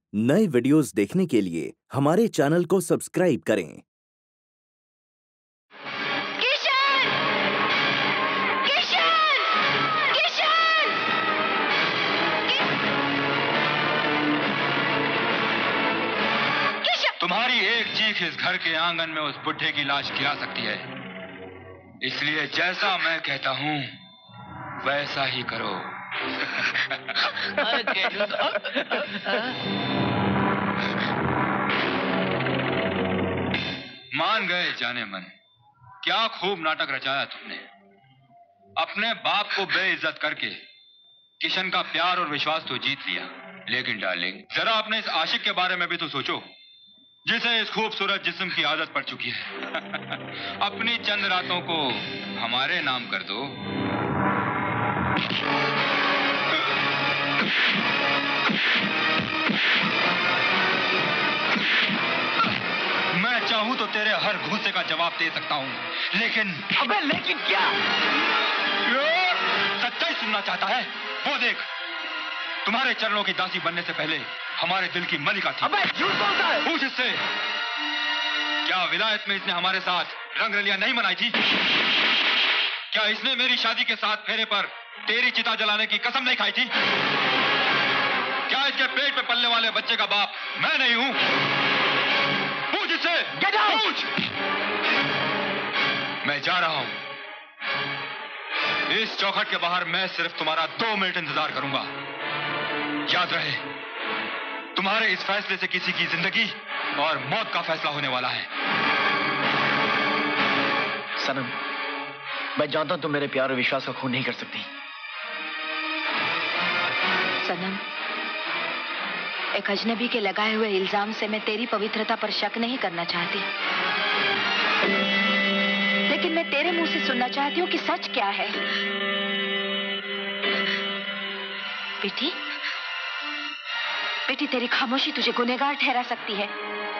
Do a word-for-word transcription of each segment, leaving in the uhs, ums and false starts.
नए वीडियोस देखने के लिए हमारे चैनल को सब्सक्राइब करें। किशन! किशन! किशन! किशन! तुम्हारी एक चीख इस घर के आंगन में उस बुढ़े की लाश गिरा सकती है, इसलिए जैसा मैं कहता हूँ वैसा ही करो। मान गए जाने मन, क्या खूब नाटक रचाया तुमने। अपने बाप को बेइज्जत करके किशन का प्यार और विश्वास तो जीत लिया, लेकिन डार्लिंग जरा अपने इस आशिक के बारे में भी तो सोचो, जिसे इस खूबसूरत जिस्म की आदत पड़ चुकी है। अपनी चंद रातों को हमारे नाम कर दो। मैं चाहूं तो तेरे हर घूसे का जवाब दे सकता हूं, लेकिन अबे लेकिन क्या? सच्चाई सुनना चाहता है? वो देख, तुम्हारे चरणों की दासी बनने से पहले हमारे दिल की मलिका थी। अबे झूठ बोलता है। पूछ इससे, क्या विलायत में इसने हमारे साथ रंग रलियां नहीं मनाई थी? क्या इसने मेरी शादी के साथ फेरे पर तेरी चिता जलाने की कसम नहीं खाई थी? क्या इसके पेट में पलने वाले बच्चे का बाप मैं नहीं हूं? पूछ इससे, पूछ। मैं जा रहा हूं। इस चौखट के बाहर मैं सिर्फ तुम्हारा दो मिनट इंतजार करूंगा। याद रहे, तुम्हारे इस फैसले से किसी की जिंदगी और मौत का फैसला होने वाला है। सनम, मैं जानता हूं तुम मेरे प्यार और विश्वास का खून नहीं कर सकती। सनम, एक अजनबी के लगाए हुए इल्जाम से मैं तेरी पवित्रता पर शक नहीं करना चाहती, लेकिन मैं तेरे मुंह से सुनना चाहती हूँ कि सच क्या है। बेटी, बेटी तेरी खामोशी तुझे गुनहगार ठहरा सकती है,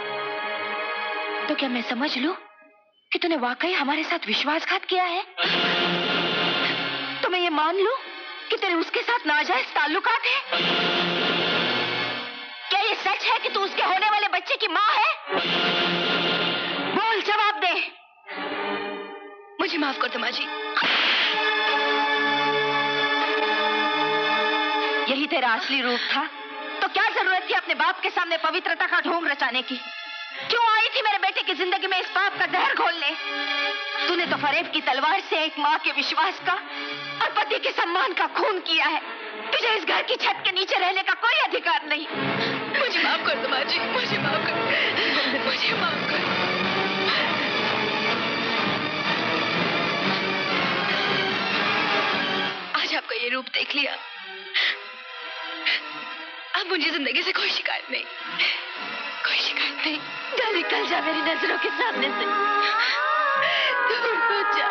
तो क्या मैं समझ लूं कि तूने वाकई हमारे साथ विश्वासघात किया है? तो मैं ये मान लूं कि तेरे उसके साथ नाजायज ताल्लुकात है? क्या ये सच है कि तू उसके होने वाले बच्चे की माँ है? बोल, जवाब दे। मुझे माफ कर दो माँ जी। यही तेरा असली रूप था, तो क्या जरूरत थी अपने बाप के सामने पवित्रता का ढोंग रचाने की? क्यों आई थी मेरे बेटे की जिंदगी में इस पाप का जहर घोलने? तूने तो फरेब की तलवार से एक माँ के विश्वास का और पति के सम्मान का खून किया है। तुझे इस घर की छत के नीचे रहने का कोई अधिकार नहीं। मुझे माफ कर दो माँ जी, मुझे माफ कर, मुझे माफ कर। आज आपका ये रूप देख लिया, अब मुझे जिंदगी से कोई शिकायत नहीं, कोई शिकायत नहीं। जा, निकल जा मेरी नजरों के सामने से, दूर हो जा।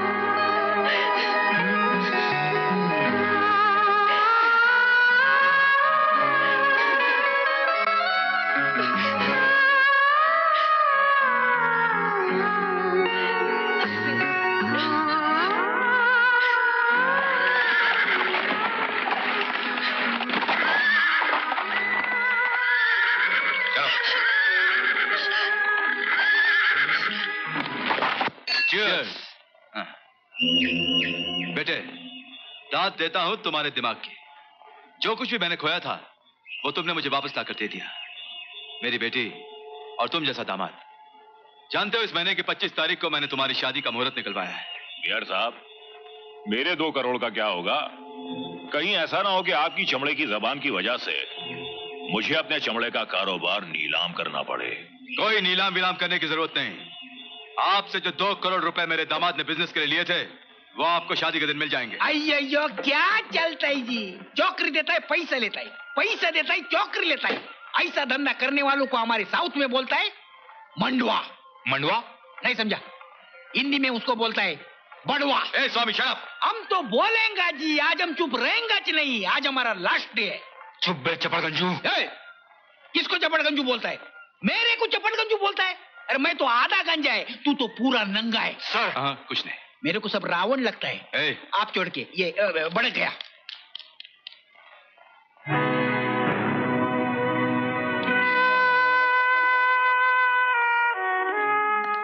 बेटे, दाद देता हूं तुम्हारे दिमाग की। जो कुछ भी मैंने खोया था वो तुमने मुझे वापस ला कर दे दिया। मेरी बेटी और तुम जैसा दामाद। जानते हो, इस महीने की पच्चीस तारीख को मैंने तुम्हारी शादी का मुहूर्त निकलवाया है। यार साहब, मेरे दो करोड़ का क्या होगा? कहीं ऐसा ना हो कि आपकी चमड़े की जबान की वजह से मुझे अपने चमड़े का कारोबार नीलाम करना पड़े। कोई नीलाम विलाम करने की जरूरत नहीं। आपसे जो दो करोड़ रुपए मेरे दामाद ने बिजनेस के लिए लिए थे, वो आपको शादी के दिन मिल जाएंगे। अयो क्या चलता है जी? चौकरी देता है, पैसा लेता है, पैसा देता है, चौकरी लेता है। ऐसा धंधा करने वालों को हमारे साउथ में बोलता है मंडवा। मंडवा? नहीं समझा? हिंदी में उसको बोलता है बड़वा। ए स्वामी शराब। हम तो बोलेंगे जी, आज हम चुप रहेंगे नहीं। आज हमारा लास्ट डे है। चुप बे चपड़गंजू। किसको चपड़गंजू बोलता है? मेरे को चपड़गंजू बोलता है? अरे मैं तो आधा गंजा है, तू तो पूरा नंगा है। सर हाँ, कुछ नहीं। मेरे को सब रावण लगता है। ए, आप छोड़ के ये बढ़ गया।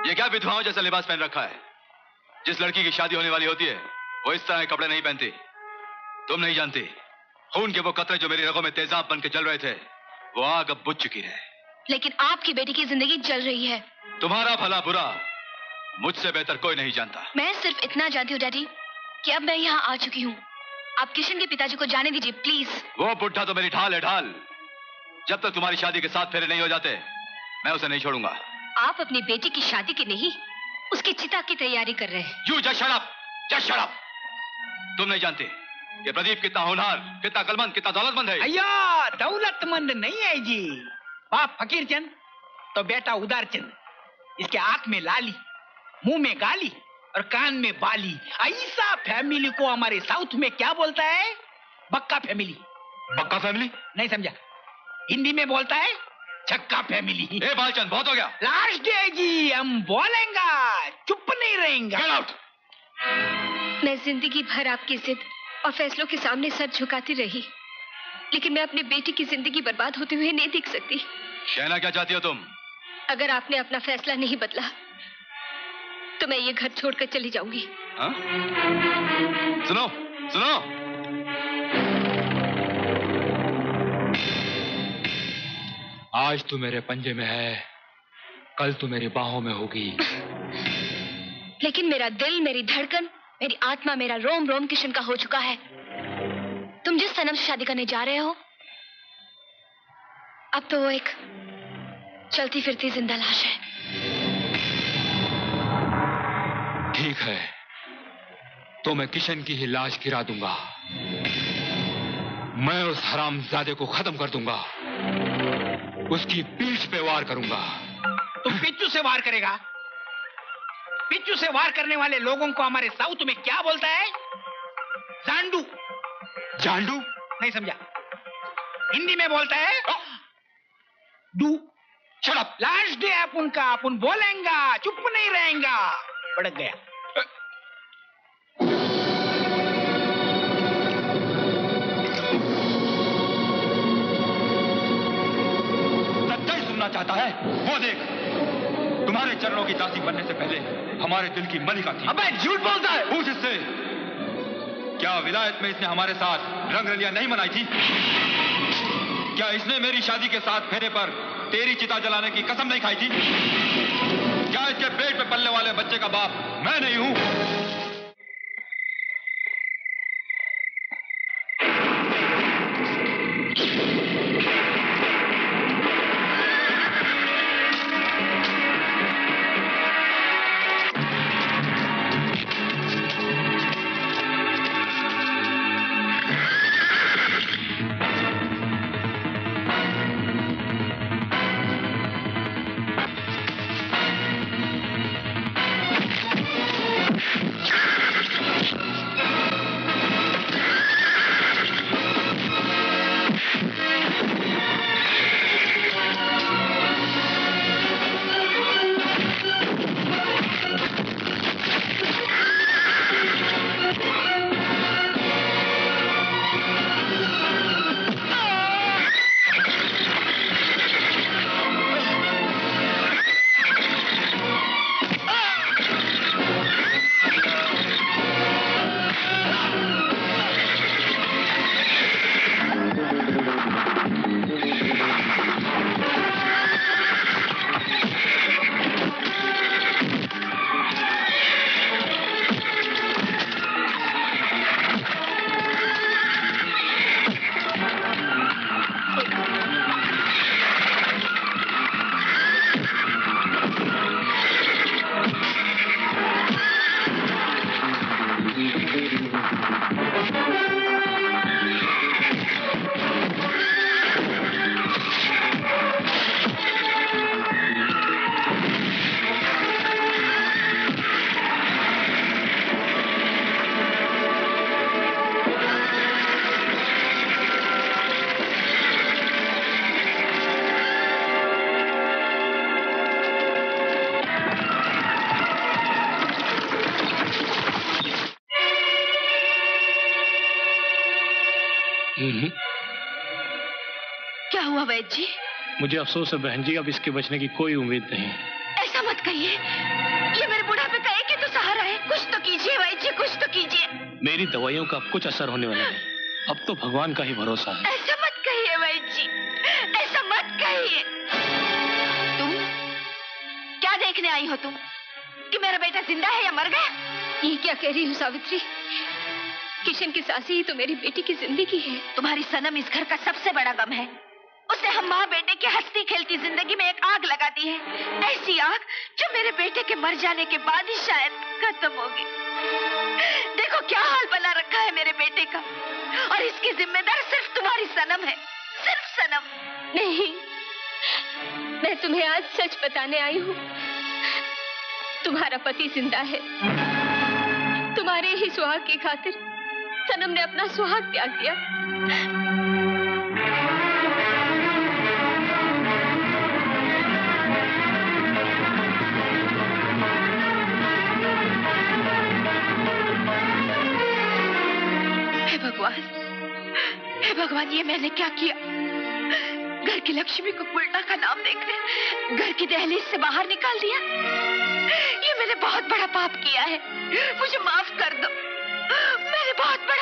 ये क्या विधवाओं जैसा लिबास पहन रखा है? जिस लड़की की शादी होने वाली होती है वो इस तरह के कपड़े नहीं पहनती। तुम नहीं जानती, खून के वो कतरे जो मेरी रगों में तेजाब बन के जल रहे थे वो आग अब बुझ चुकी है। लेकिन आपकी बेटी की जिंदगी जल रही है। तुम्हारा भला बुरा मुझसे बेहतर कोई नहीं जानता। मैं सिर्फ इतना जानती हूँ डैडी कि अब मैं यहाँ आ चुकी हूँ। आप किशन के पिताजी को जाने दीजिए प्लीज। वो बुढ़ा तो मेरी ढाल है ढाल। जब तक तुम्हारी शादी के साथ फेरे नहीं हो जाते मैं उसे नहीं छोड़ूंगा। आप अपनी बेटी की शादी की नहीं उसकी चिता की तैयारी कर रहे हैं। You just shut up, just shut up. तुम नहीं जानते ये प्रदीप कितना होनहार, कितना कलमंद, कितना दौलतमंद है। अय्या दौलतमंद नहीं है जी। बाप फकीर चंद तो बेटा उदार चंद। इसके आंख में लाली, मुंह में गाली और कान में बाली। ऐसा फैमिली को हमारे साउथ में क्या बोलता है? बक्का फैमिली। बक्का फैमिली? नहीं समझा? हिंदी में बोलता है छक्का फैमिली। ए बालचंद बहुत हो गया। लास्ट डे जी हम बोलेंगे, चुप नहीं रहेंगे। Get out. मैं जिंदगी भर आपकी जिद और फैसलों के सामने सर झुकाती रही, लेकिन मैं अपनी बेटी की जिंदगी बर्बाद होते हुए नहीं देख सकती। कहना क्या चाहती हो तुम? अगर आपने अपना फैसला नहीं बदला तो मैं ये घर छोड़कर चली जाऊंगी। हा? सुनो सुनो, आज तू मेरे पंजे में है, कल तू मेरी बाहों में होगी। लेकिन मेरा दिल, मेरी धड़कन, मेरी आत्मा, मेरा रोम रोम किशन का हो चुका है। तुम जिस सनम से शादी करने जा रहे हो अब तो वो एक चलती फिरती जिंदा लाश है। ठीक है तो मैं किशन की ही लाश गिरा दूंगा। मैं उस हरामजादे को खत्म कर दूंगा, उसकी पीठ पे वार करूंगा। तुम पिच्चू से वार करेगा? पिच्चू से वार करने वाले लोगों को हमारे साउथ में क्या बोलता है? जांडू। जांडू? नहीं समझा? हिंदी में बोलता है डू। Shut up. लास्ट डे अपन का अपन बोलेंगा, चुप नहीं रहेगा। भड़क गया। सच्चाई सुनना चाहता है? वो देख, तुम्हारे चरणों की दासी बनने से पहले हमारे दिल की मलिका थी। अबे झूठ बोलता है। पूछ इससे, क्या विलायत में इसने हमारे साथ रंग रलियां नहीं मनाई थी? क्या इसने मेरी शादी के साथ फेरे पर तेरी चिता जलाने की कसम नहीं खाई थी? क्या इसके पेट पे पलने वाले बच्चे का बाप मैं नहीं हूं? क्या हुआ वैद्य जी? मुझे अफसोस है बहन जी, अब इसके बचने की कोई उम्मीद नहीं। ऐसा मत कहिए, ये मेरे बुढ़ापे का एक ही तो सहारा है। कुछ तो कीजिए भाई जी, कुछ तो कीजिए। मेरी दवाइयों का अब कुछ असर होने वाला है, अब तो भगवान का ही भरोसा है। ऐसा मत कहिए भाई जी, ऐसा मत कहिए। तुम क्या देखने आई हो तुम, कि मेरा बेटा जिंदा है या मर गया? ये क्या कह रही हो सावित्री? किशन की सासी ही तो मेरी बेटी की जिंदगी है। तुम्हारी सनम इस घर का सबसे बड़ा गम है। उसने हम माँ बेटे की हंसती खेलती जिंदगी में एक आग लगा दी है, ऐसी आग जो मेरे बेटे के मर जाने के बाद ही शायद खत्म होगी। देखो क्या हाल बना रखा है मेरे बेटे का, और इसकी जिम्मेदार सिर्फ तुम्हारी सनम है, सिर्फ सनम। नहीं, मैं तुम्हें आज सच बताने आई हूँ। तुम्हारा पति जिंदा है। तुम्हारे ही सुहाग की खातिर सनम ने अपना सुहाग त्याग दिया। हे भगवान, हे भगवान, ये मैंने क्या किया? घर की लक्ष्मी को उल्टा का नाम देकर घर की दहलीज से बाहर निकाल दिया। ये मैंने बहुत बड़ा पाप किया है, मुझे माफ कर दो। मैंने बहुत बड़ा।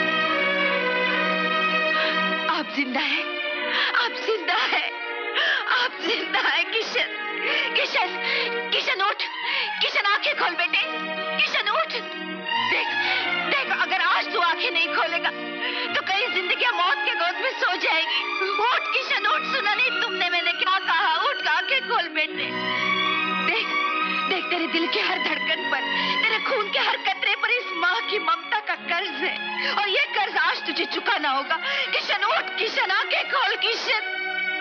आप जिंदा है, आप जिंदा है, आप जिंदा है किशन। किशन, किशन उठ, किशन आंखें खोल बेटे, किशन उठ। देख, देख, अगर आज तू आंखें नहीं खोलेगा तो कई जिंदगियां मौत के गोद में सो जाएगी। उठ किशन उठ, सुना नहीं तुमने मैंने क्या कहा? उठ, आंखें खोल बेटे। देख, देख, तेरे दिल के हर धड़कन पर, तेरे खून के हर कतरे पर इस माँ की ममता का कर्ज है, और ये कर्ज आज तुझे चुकाना होगा। किशन उठ, किशन आंखें खोल, किशन।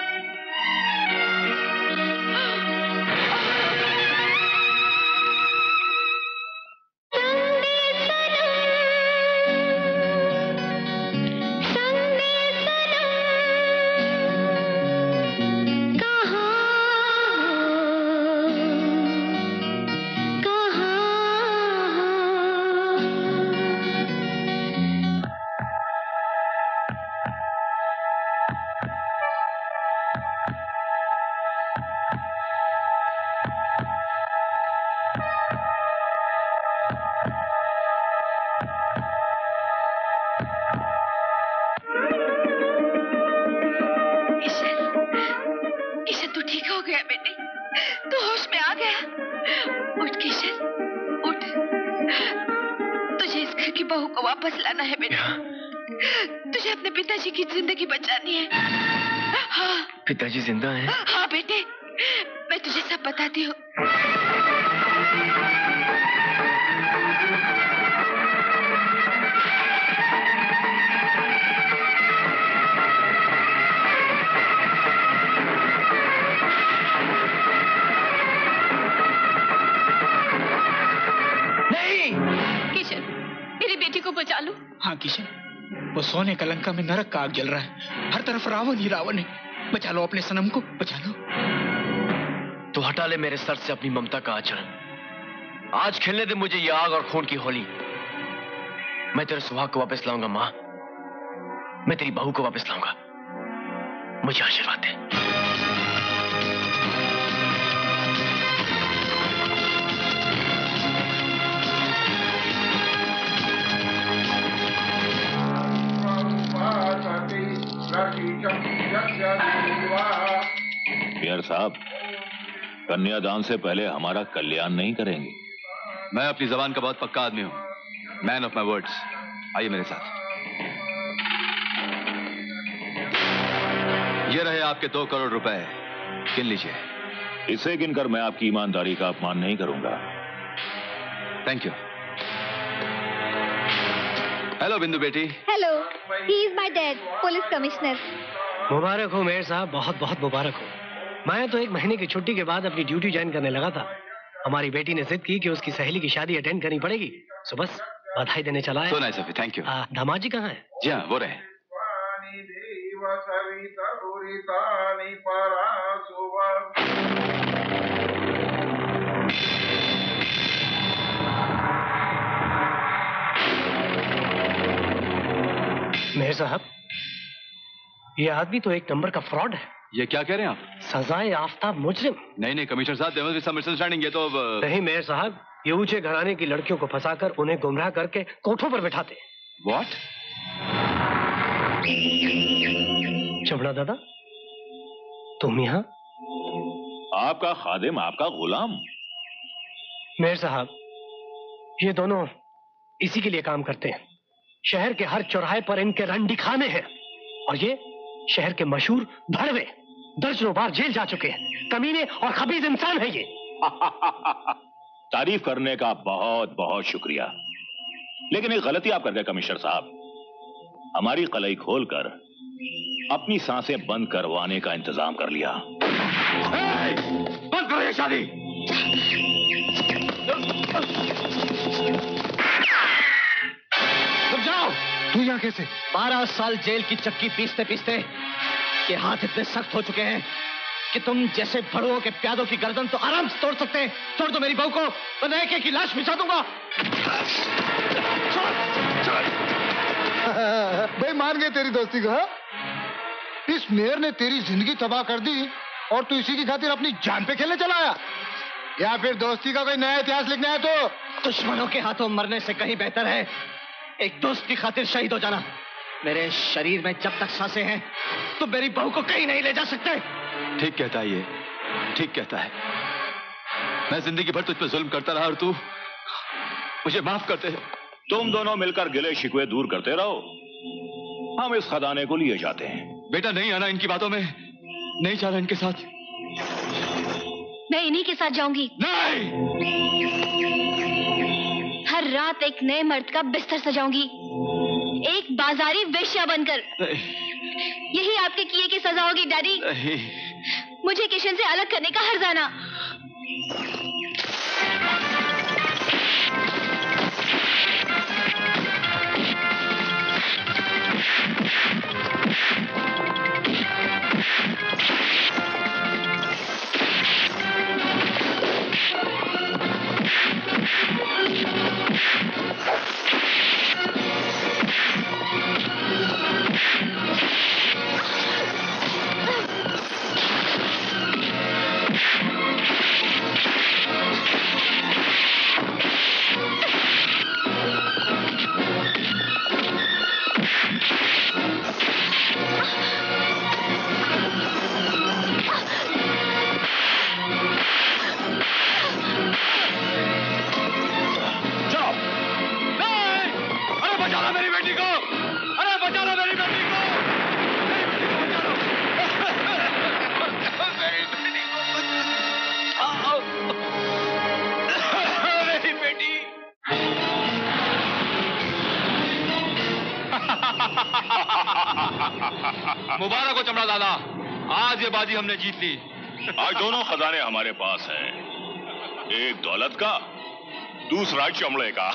वापस लाना है बेटा। तुझे अपने पिताजी की जिंदगी बचानी है। हाँ, पिताजी जिंदा हैं? हाँ बेटे, मैं तुझे सब बताती हूँ। बचा लो। हाँ किशन, वो सोने का लंका में नरक का आग जल रहा है, हर तरफ रावण ही रावण है। बचा लो अपने सनम को, बचा लो। तो हटा ले मेरे सर से अपनी ममता का आंचल। आज खेलने दे मुझे ये आग और खून की होली। मैं तेरे सुहाग को वापस लाऊंगा माँ, मैं तेरी बहू को वापस लाऊंगा। मुझे आशीर्वाद दे। पियर साहब, कन्यादान से पहले हमारा कल्याण नहीं करेंगे? मैं अपनी जबान का बहुत पक्का आदमी हूं, मैन ऑफ माय वर्ड्स। आइए मेरे साथ। ये रहे आपके दो करोड़ रुपए, गिन लीजिए। इसे गिनकर मैं आपकी ईमानदारी का अपमान नहीं करूंगा। Thank you. हेलो बिंदु बेटी। Hello, he is my dad, police commissioner. मुबारक हो मेयर साहब, बहुत बहुत मुबारक हो। मैं तो एक महीने की छुट्टी के बाद अपनी ड्यूटी ज्वाइन करने लगा था। हमारी बेटी ने जिद की कि उसकी सहेली की शादी अटेंड करनी पड़ेगी, सो बस बधाई देने चला है। So nice of you, thank you. दामाद जी कहाँ है? जी हाँ, वो रहे। मेयर साहब, ये आदमी तो एक नंबर का फ्रॉड है। ये क्या कह रहे हैं आप? सजाए आफ्ताब मुजरिम? नहीं नहीं कमिश्नर साहब, there must be some misunderstanding. ये तो नहीं मेयर साहब, ये ऊंचे घराने की लड़कियों को फंसाकर उन्हें गुमराह करके कोठों पर बैठाते। व्हाट? चमड़ा दादा, तुम यहाँ? आपका खादिम, आपका गुलाम। मेयर साहब, ये दोनों इसी के लिए काम करते हैं। शहर के हर चौराहे पर इनके रंडी खाने हैं और ये शहर के मशहूर भड़वे दर्जनों बार जेल जा चुके हैं। कमीने और खबीज इंसान है ये। तारीफ करने का बहुत बहुत शुक्रिया, लेकिन एक गलती आप कर गए कमिश्नर साहब। हमारी कलाई खोलकर अपनी सांसें बंद करवाने का इंतजाम कर लिया। बंद करो ये शादी। रुक जाओ। तू यहाँ कैसे? बारह साल जेल की चक्की पीसते पीसते के हाथ इतने सख्त हो चुके हैं कि तुम जैसे भड़ुओं के प्यादों की गर्दन तो आराम से तोड़ सकते हैं। छोड़ दो मेरी बहू को, मैं एक एक की लाश बिछा दूंगा। भाई मान गए तेरी दोस्ती को। इस मेयर ने तेरी जिंदगी तबाह कर दी और तू इसी की खातिर अपनी जान पे खेलने चला आया, या फिर दोस्ती का कोई नया इतिहास लिखना है? तो दुश्मनों के हाथों मरने से कहीं बेहतर है एक दोस्त की खातिर शहीद हो जाना। मेरे शरीर में जब तक सांसें हैं तो मेरी बहू को कहीं नहीं ले जा सकते। ठीक कहता है ये, ठीक कहता है। मैं जिंदगी भर तुझ पे जुल्म करता रहा और तू मुझे माफ करते है। तुम दोनों मिलकर गिले शिकवे दूर करते रहो, हम इस खजाने को लिए जाते हैं। बेटा नहीं आना इनकी बातों में, नहीं जाना इनके साथ। मैं इन्हीं के साथ जाऊंगी। नहीं, हर रात एक नए मर्द का बिस्तर सजाऊंगी, एक बाजारी वेश्या बनकर। यही आपके किए की सजा होगी डैडी। मुझे किशन से अलग करने का हर्जाना। मुबारक हो चमड़ा दादा, आज ये बाजी हमने जीत ली। आज दोनों खजाने हमारे पास हैं, एक दौलत का, दूसरा चमड़े का।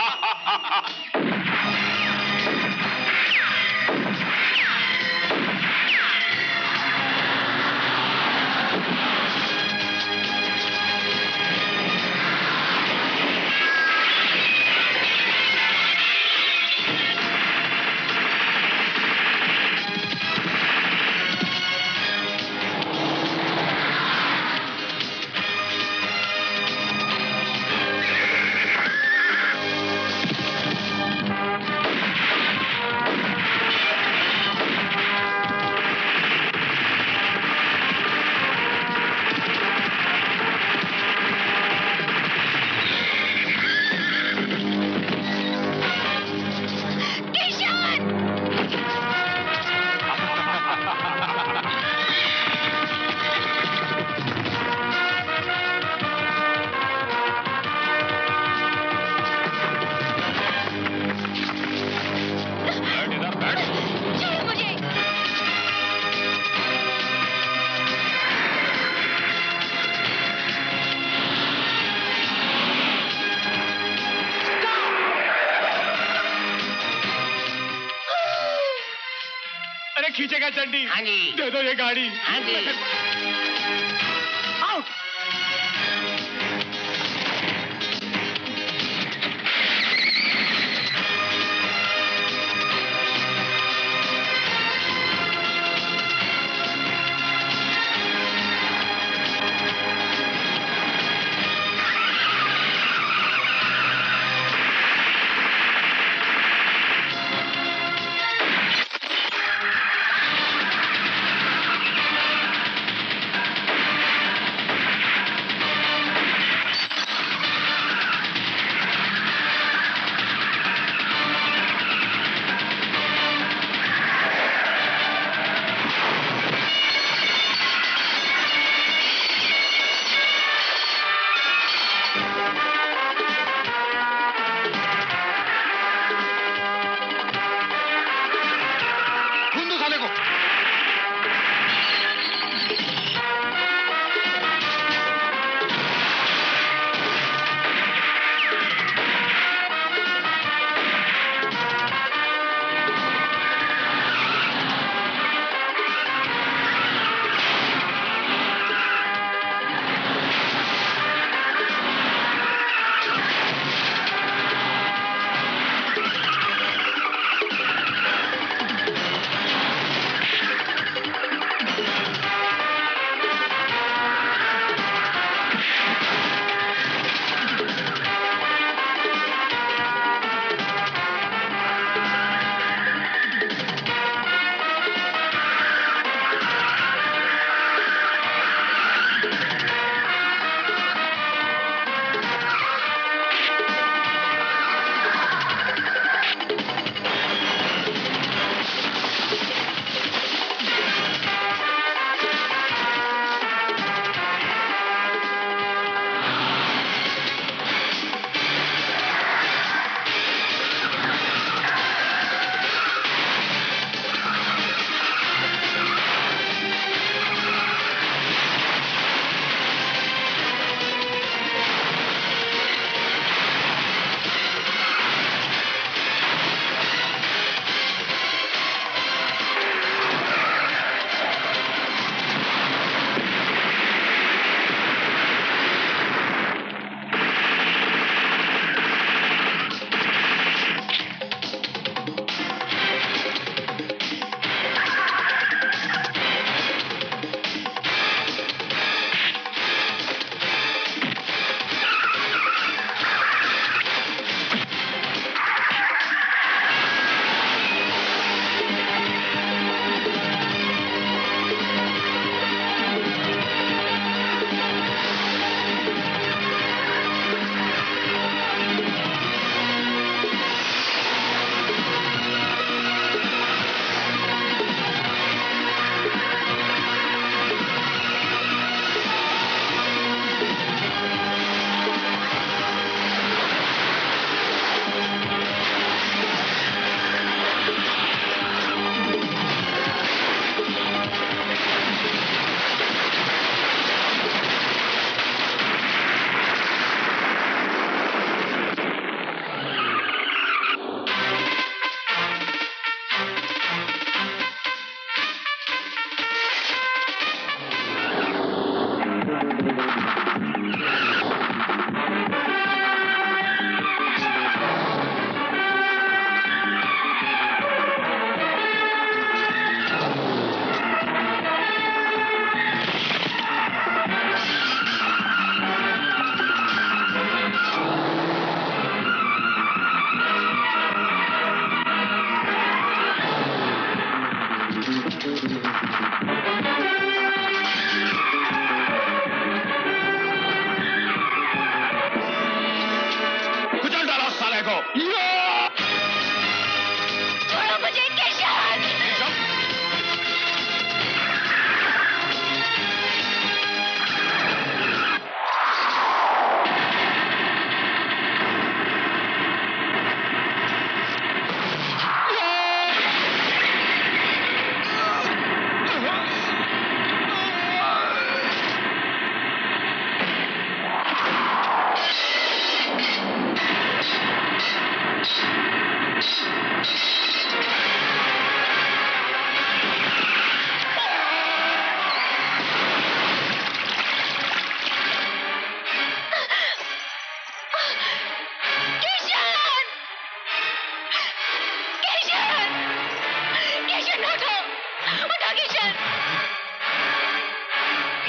खींचेगा चंडी? हाँ जी। दे दो ये गाड़ी। हाँ जी। आउट।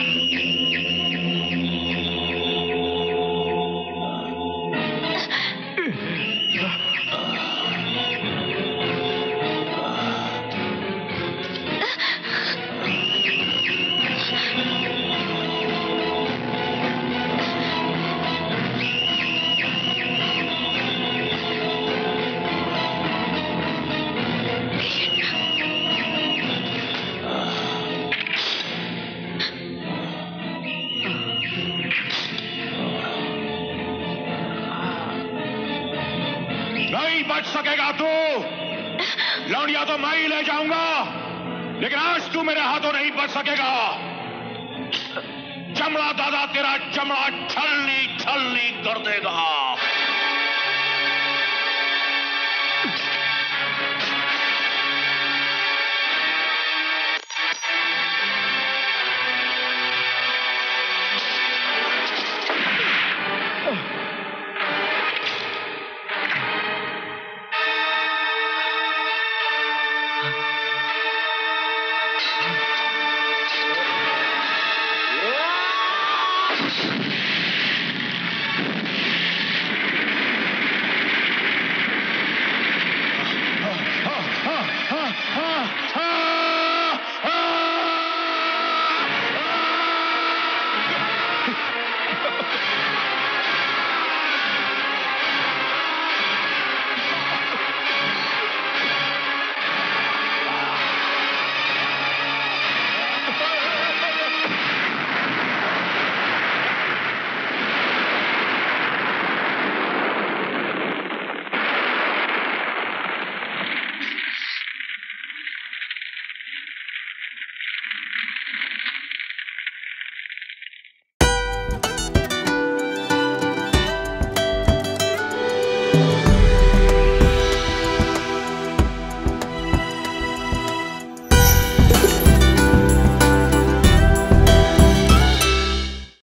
लौंडिया तो मैं ही ले जाऊंगा, लेकिन आज तू मेरे हाथों नहीं बच सकेगा। चमड़ा दादा तेरा चमड़ा छलनी छलनी कर देगा।